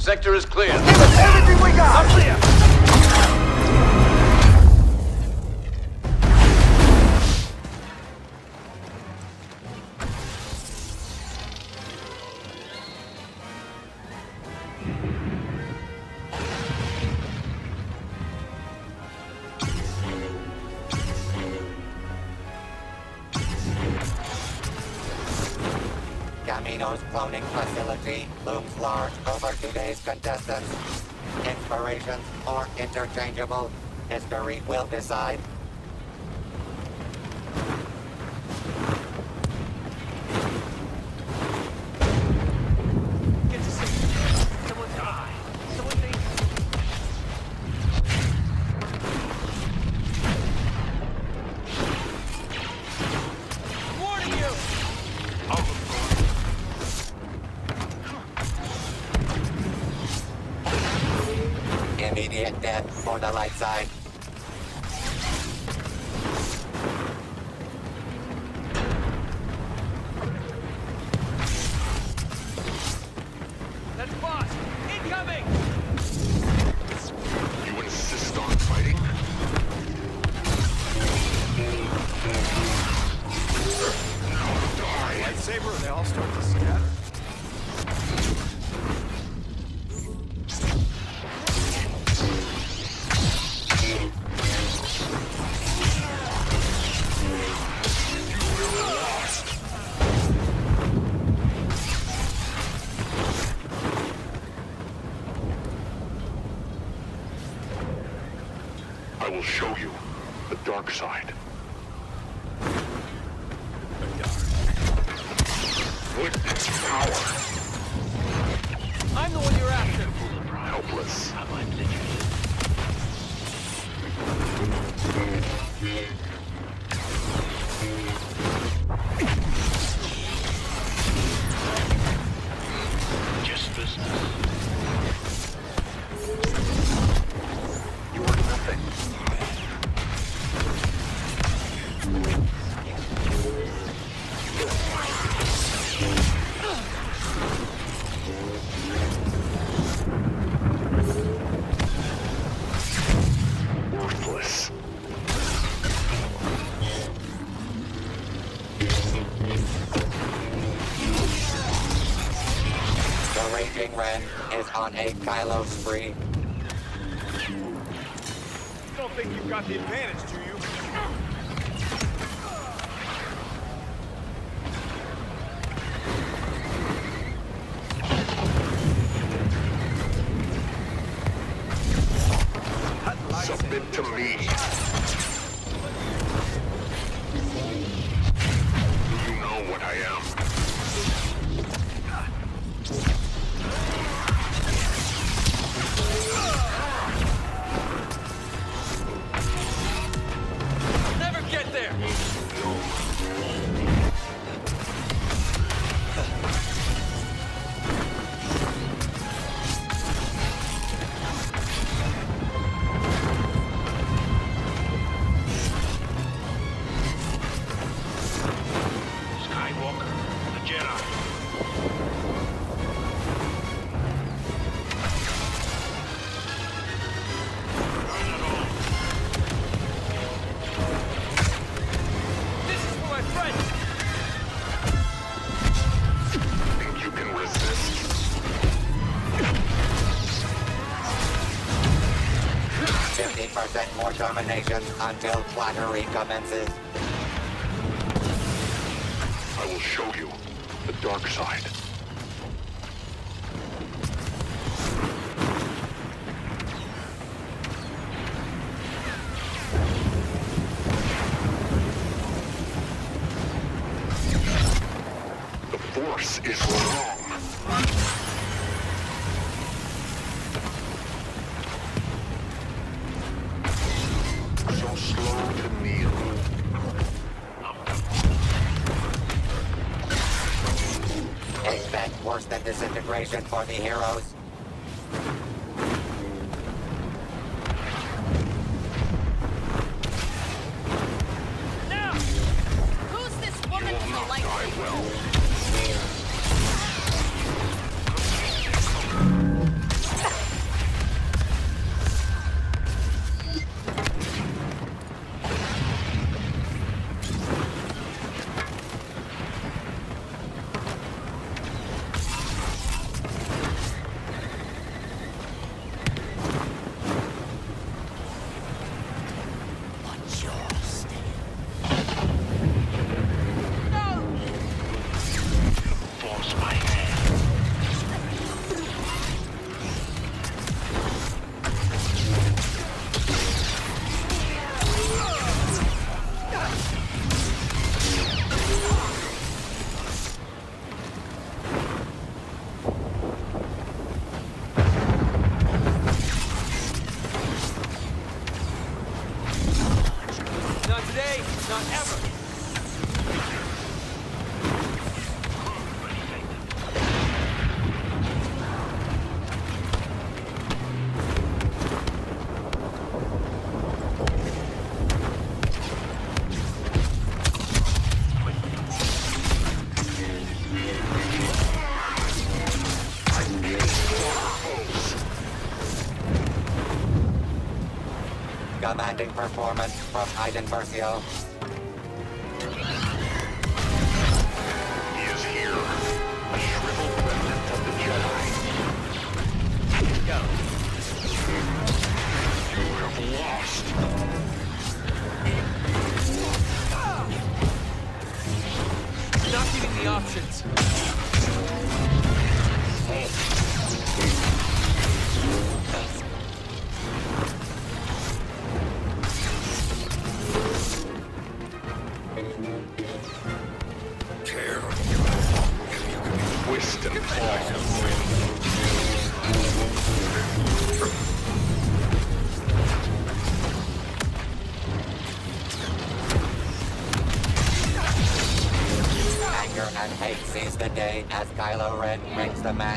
Sector is clear. Give us everything we got! I'm clear! Camino's cloning facility looms large over today's contestants. Inspirations are interchangeable. History will decide. Get to safety. Someone die. Someone dangerous. Warning you! I'll look for Immediate death for the light side. That's boss! Incoming! You insist on fighting? Now die! Lightsaber, they all start to scatter. I will show you the dark side. Witness power. I'm the one you're after. Helpless. Just business. You are nothing. Worthless. The Raging Ren is on a Kylo spree. Don't think you've got the advantage, do you? Submit to me. Do you know what I am? Never get there! Skywalker, the Jedi. Burn it all. This is for my friends! Think you can resist? 50% more terminations until flattery commences. I will show you the dark side. The Force is wrong. So slow to kneel. Expect worse than disintegration for the heroes. Now! Who's this woman with the light? Die well. Commanding performance from Iden Versio. He is here. A shriveled remnant of the Jedi. Go. You have lost. Not giving the options. Twist and fall. Anger and hate seize the day as Kylo Ren wins the match.